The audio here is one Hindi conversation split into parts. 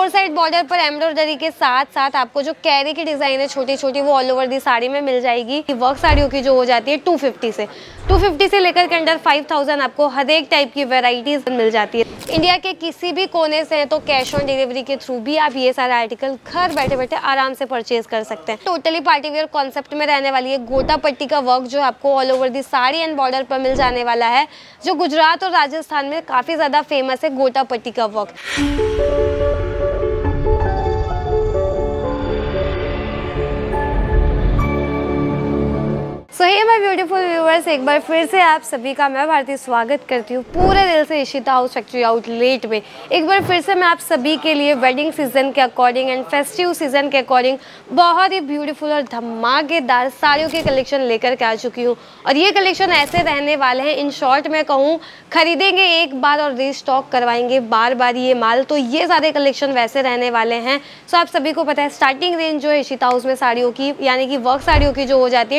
फोर साइड बॉर्डर पर एम्ब्रॉयडरी के साथ साथ आपको जो कैरी की डिजाइन है छोटी छोटी वो ऑल ओवर दी साड़ी में मिल जाएगी। वर्क साड़ियों की जो हो जाती है 250 से लेकर के अंडर 5000 आपको हर एक टाइप की वेराइटीज मिल जाती है। इंडिया के किसी भी कोने से हैं तो कैश ऑन डिलीवरी के थ्रू भी आप ये सारे आर्टिकल घर बैठे बैठे आराम से परचेज कर सकते हैं। टोटली पार्टी वेयर कॉन्सेप्ट में रहने वाली है। गोटा पट्टी का वर्क जो आपको all over the sari and border पर मिल जाने वाला है, जो गुजरात और राजस्थान में काफी ज्यादा फेमस है गोटा पट्टी का work. So hey my beautiful viewers, एक बार फिर से आप सभी का मैं भारती स्वागत करती हूँ पूरे दिल से इशिता हाउस फैक्ट्री आउटलेट में। एक बार फिर से मैं आप सभी के लिए वेडिंग सीजन के अकॉर्डिंग एंड फेस्टिव सीजन के अकॉर्डिंग बहुत ही ब्यूटीफुल और धमाकेदार साड़ियों के कलेक्शन लेकर के आ चुकी हूँ। और ये कलेक्शन ऐसे रहने वाले हैं, इन शॉर्ट में कहूँ खरीदेंगे एक बार और रीस्टॉक करवाएंगे बार बार ये माल, तो ये सारे कलेक्शन वैसे रहने वाले हैं। सो आप सभी को पता है स्टार्टिंग रेंज जो है इशिता हाउस में साड़ियों की यानी कि वर्क साड़ियों की जो हो जाती है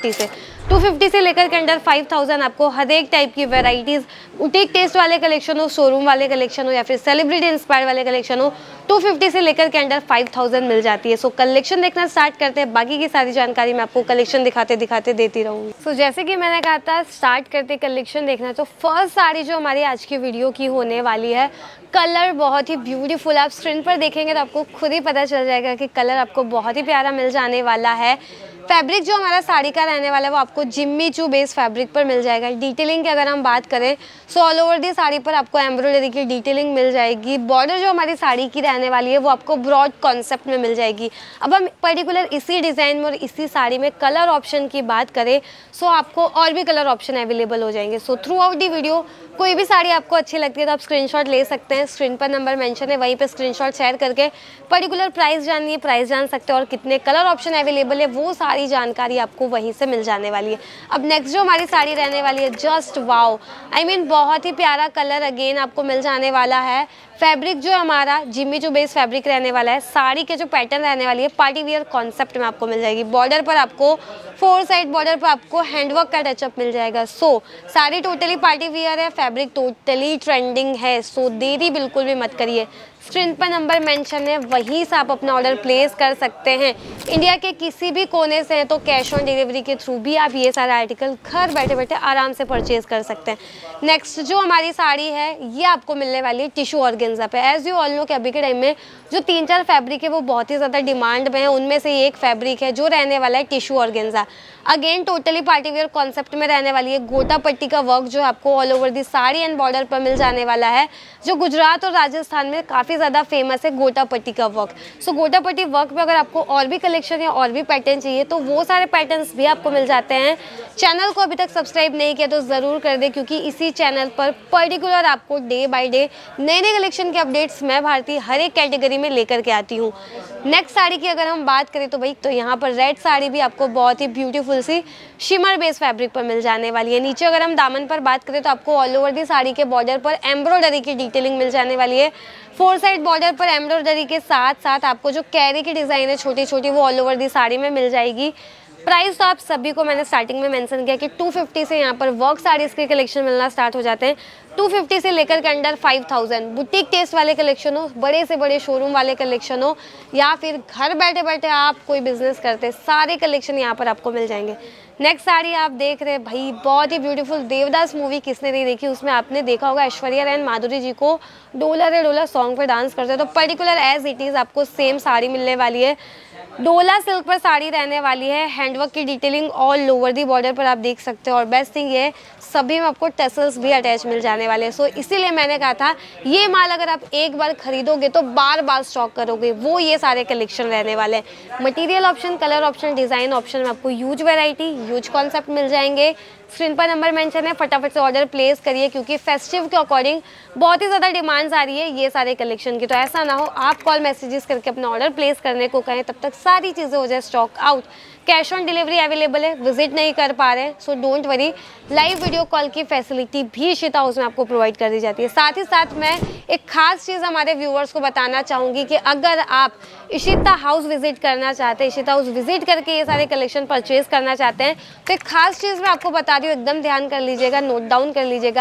250 से लेकर के अंडर 5000 आपको हर एक टाइप की वेराइटीज, बुटीक टेस्ट वाले कलेक्शन हो, शोरूम वाले कलेक्शन हो या फिर सेलिब्रिटी इंस्पायर वाले कलेक्शन हो, 250 से लेकर के अंडर 5000 मिल जाती है। सो कलेक्शन देखना स्टार्ट करते हैं, बाकी की सारी जानकारी मैं आपको कलेक्शन दिखाते दिखाते देती रहूंगी। सो जैसे कि मैंने कहा था स्टार्ट करते कलेक्शन देखना, तो फर्स्ट साड़ी जो हमारी आज की वीडियो की होने वाली है, कलर बहुत ही ब्यूटीफुल। आप स्क्रीन पर देखेंगे तो आपको खुद ही पता चल जाएगा कि कलर आपको बहुत ही प्यारा मिल जाने वाला है। फैब्रिक जो हमारा साड़ी का रहने वाला है वो आपको जिम्मी चू बेस फैब्रिक पर मिल जाएगा। डिटेलिंग की अगर हम बात करें so all over the sari पर आपको एम्ब्रॉयडरी की डिटेलिंग मिल जाएगी। बॉर्डर जो हमारी साड़ी की रहने वाली है वो आपको ब्रॉड कॉन्सेप्ट में मिल जाएगी। अब हम पर्टिकुलर इसी डिज़ाइन में और इसी साड़ी में कलर ऑप्शन की बात करें सो आपको और भी कलर ऑप्शन अवेलेबल हो जाएंगे। So throughout the video कोई भी साड़ी आपको अच्छी लगती है तो आप स्क्रीनशॉट ले सकते हैं। स्क्रीन पर नंबर मेंशन है, वहीं पे स्क्रीनशॉट शेयर करके पर्टिकुलर प्राइस जाननी है प्राइस जान सकते हैं, और कितने कलर ऑप्शन अवेलेबल है वो सारी जानकारी आपको वहीं से मिल जाने वाली है। अब नेक्स्ट जो हमारी साड़ी रहने वाली है, जस्ट वाओ, आई मीन बहुत ही प्यारा कलर अगेन आपको मिल जाने वाला है। फैब्रिक जो हमारा जिम्मी चू बेस फैब्रिक रहने वाला है। साड़ी के जो पैटर्न रहने वाली है पार्टी वियर कॉन्सेप्ट में आपको मिल जाएगी। बॉर्डर पर आपको फोर साइड बॉर्डर पर आपको हैंडवर्क का टचअप मिल जाएगा। So sari totally party wear है, फैब्रिक टोटली ट्रेंडिंग है। सो देरी बिल्कुल भी मत करिए, स्क्रीन पर नंबर मेंशन है वहीं से आप अपना ऑर्डर प्लेस कर सकते हैं। इंडिया के किसी भी कोने से हैं तो कैश ऑन डिलीवरी के थ्रू भी आप ये सारा आर्टिकल घर बैठे बैठे आराम से परचेज कर सकते हैं। नेक्स्ट जो हमारी साड़ी है ये आपको मिलने वाली है टिश्यू ऑर्गेन्जा पे। एज यू ऑल नो कि अभी के टाइम में जो 3-4 फैब्रिक है वो बहुत ही ज़्यादा डिमांड में है, उनमें से एक फैब्रिक है जो रहने वाला है tissue organza. Again totally party wear concept में रहने वाली है। गोटा पट्टी का वर्क जो आपको all over the sari and border पर मिल जाने वाला है, जो गुजरात और राजस्थान में काफ़ी ज़्यादा फेमस है गोटा पट्टी का वर्क। सो गोटा पट्टी वर्क में अगर आपको और भी कलेक्शन या और भी पैटर्न चाहिए तो वो सारे पैटर्न्स भी आपको मिल जाते हैं। चैनल को अभी तक सब्सक्राइब नहीं किया तो ज़रूर कर दे, क्योंकि इसी चैनल पर पर्टिकुलर आपको डे बाय डे नए नए कलेक्शन के अपडेट्स मैं भारती हर एक कैटेगरी में लेकर के आती हूँ। नेक्स्ट साड़ी की अगर हम बात करें तो भाई तो यहाँ पर रेड साड़ी भी आपको बहुत ही ब्यूटीफुल सी शिमर बेस फैब्रिक पर मिल जाने वाली है। नीचे अगर हम दामन पर बात करें तो आपको ऑल ओवर दी साड़ी के बॉर्डर पर एम्ब्रॉयडरी की डिटेलिंग मिल जाने वाली है। फोर साइड बॉर्डर पर एम्ब्रॉयडरी के साथ साथ आपको जो कैरी की डिज़ाइन है छोटी छोटी वो ऑल ओवर दी साड़ी में मिल जाएगी। प्राइस तो आप सभी को मैंने स्टार्टिंग में मेंशन किया कि 250 से यहाँ पर वर्क साड़ीज़ के कलेक्शन मिलना स्टार्ट हो जाते हैं। 250 से लेकर के अंडर 5000 बुटीक टेस्ट वाले कलेक्शन हो, बड़े से बड़े शोरूम वाले कलेक्शन हो, या फिर घर बैठे बैठे आप कोई बिजनेस करते, सारे कलेक्शन यहाँ पर आपको मिल जाएंगे। नेक्स्ट साड़ी आप देख रहे हैं भाई बहुत ही ब्यूटीफुल। देवदास मूवी किसने नहीं देखी, उसमें आपने देखा होगा ऐश्वर्या राय माधुरी जी को डोला रे डोला सॉन्ग पर डांस करते हैं, तो पर्टिकुलर एज इट इज़ आपको सेम साड़ी मिलने वाली है। डोला सिल्क पर साड़ी रहने वाली है। हैंडवर्क की detailing all over the border पर आप देख सकते हो, और बेस्ट थिंग ये सभी में आपको टसल्स भी अटैच मिल जाने वाले हैं। सो इसीलिए मैंने कहा था ये माल अगर आप एक बार खरीदोगे तो बार बार स्टॉक करोगे, वो ये सारे कलेक्शन रहने वाले हैं। Material option, colour option, design option में आपको ह्यूज वैरायटी, ह्यूज कॉन्सेप्ट मिल जाएंगे। स्क्रीन पर नंबर मेंशन है, फटाफट से ऑर्डर प्लेस करिए, क्योंकि फेस्टिव के अकॉर्डिंग बहुत ही ज़्यादा डिमांड्स आ रही है ये सारे कलेक्शन की। तो ऐसा ना हो आप कॉल मैसेजेस करके अपना ऑर्डर प्लेस करने को कहें, तब तक सारी चीज़ें हो जाए stock out. Cash on delivery available है, विजिट नहीं कर पा रहे so don't worry, live video call की फैसिलिटी भी इशिता हाउस में आपको प्रोवाइड कर दी जाती है। साथ ही साथ मैं एक खास चीज़ हमारे व्यूअर्स को बताना चाहूँगी कि अगर आप इशिता हाउस विजिट करना चाहते हैं, इशिता हाउस विजिट करके ये सारे कलेक्शन परचेज करना चाहते हैं, तो एक खास चीज़ मैं आपको बता रही हूँ, एकदम ध्यान कर लीजिएगा, नोट डाउन कर लीजिएगा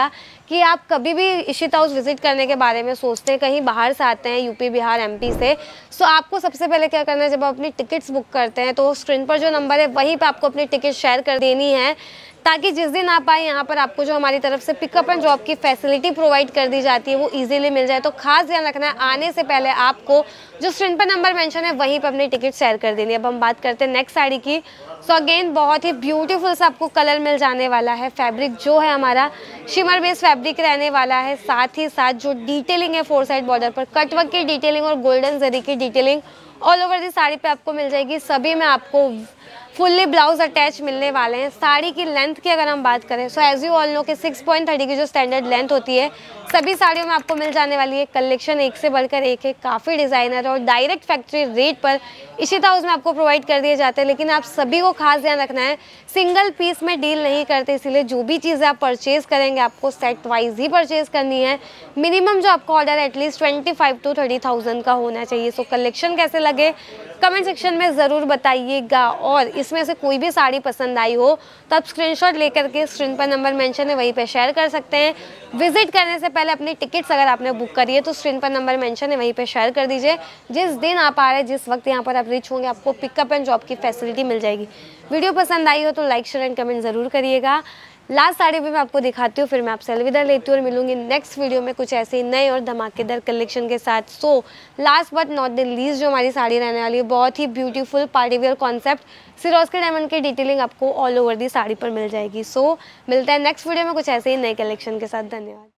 कि आप कभी भी इशिता हाउस विजिट करने के बारे में सोचते हैं, कहीं बाहर से आते हैं, यूपी, बिहार, एमपी से, सो आपको सबसे पहले क्या करना है, जब आप अपनी टिकट्स बुक करते हैं तो स्क्रीन पर जो नंबर है वहीं पे आपको अपनी टिकट शेयर कर देनी है, ताकि जिस दिन आप आए यहाँ पर आपको जो हमारी तरफ से पिकअप एंड ड्रॉप की फैसिलिटी प्रोवाइड कर दी जाती है वो इजीली मिल जाए। तो खास ध्यान रखना है, आने से पहले आपको जो स्क्रीन पर नंबर मेंशन है वहीं पर अपनी टिकट शेयर कर देनी है। अब हम बात करते हैं नेक्स्ट साड़ी की। सो अगेन बहुत ही ब्यूटीफुल सा आपको कलर मिल जाने वाला है। फैब्रिक जो है हमारा शिमर बेस्ड फैब्रिक रहने वाला है, साथ ही साथ जो डिटेलिंग है 4 साइड बॉर्डर पर कटवर्क की डिटेलिंग और गोल्डन जरी की detailing all over the sari पे आपको मिल जाएगी। सभी में आपको फुल्ली ब्लाउज अटैच मिलने वाले हैं। साड़ी की लेंथ की अगर हम बात करें, so as you all know कि 6.30 की जो स्टैंडर्ड लेंथ होती है सभी साड़ियों में आपको मिल जाने वाली है। कलेक्शन एक से बढ़कर एक है, काफ़ी डिज़ाइनर और डायरेक्ट फैक्ट्री रेट पर इशिता हाउस में आपको प्रोवाइड कर दिए जाते हैं। लेकिन आप सभी को खास ध्यान रखना है, सिंगल पीस में डील नहीं करते, इसीलिए जो भी चीज़ें आप परचेज़ करेंगे आपको सेट वाइज ही परचेज़ करनी है। मिनिमम जो आपका ऑर्डर है एटलीस्ट 25,000 to 30,000 का होना चाहिए। सो कलेक्शन कैसे लगे कमेंट सेक्शन में ज़रूर बताइएगा, और इसमें से कोई भी साड़ी पसंद आई हो तो आप स्क्रीनशॉट लेकर के स्क्रीन पर नंबर मेंशन है वहीं पे शेयर कर सकते हैं। विजिट करने से पहले अपनी टिकट्स अगर आपने बुक करी है तो स्क्रीन पर नंबर मेंशन है वहीं पे शेयर कर दीजिए। जिस दिन आप आ रहे हैं, जिस वक्त यहाँ पर आप रीच होंगे, आपको पिकअप एंड ड्रॉप की फैसिलिटी मिल जाएगी। वीडियो पसंद आई हो तो लाइक शेयर एंड कमेंट ज़रूर करिएगा। लास्ट साड़ी भी मैं आपको दिखाती हूँ, फिर मैं आपसे अलविदा लेती हूँ और मिलूंगी नेक्स्ट वीडियो में कुछ ऐसे ही नए और धमाकेदार कलेक्शन के साथ। So last but not the least जो हमारी साड़ी रहने वाली है, बहुत ही beautiful party wear concept Swarovski diamond की डिटेलिंग आपको ऑल ओवर दी साड़ी पर मिल जाएगी। सो मिलता है नेक्स्ट वीडियो में कुछ ऐसे ही नए कलेक्शन के साथ। धन्यवाद।